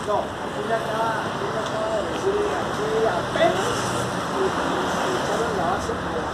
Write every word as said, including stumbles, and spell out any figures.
No, aquí le acaba, aquí le acaba de decir, aquí apenas le echaron la base a la